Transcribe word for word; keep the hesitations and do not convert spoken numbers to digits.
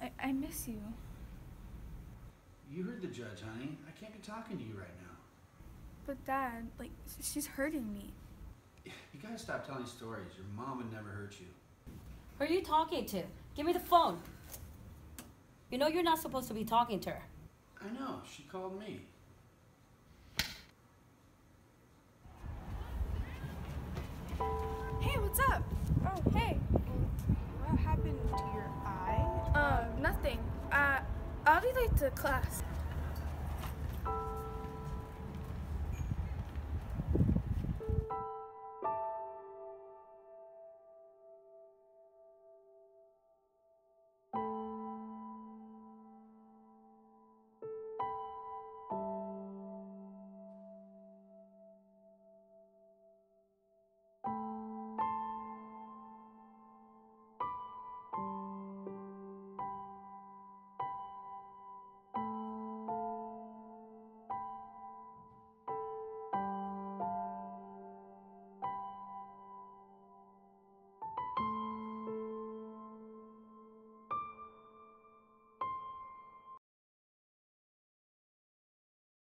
I, I miss you. You heard the judge, honey. I can't be talking to you right now. But Dad, like, she's hurting me. You gotta stop telling stories. Your mom would never hurt you. Who are you talking to? Give me the phone. You know you're not supposed to be talking to her. I know. She called me. Hey, what's up? Oh, hey. What happened to your eye? Um, nothing. Uh, I'll be late to class.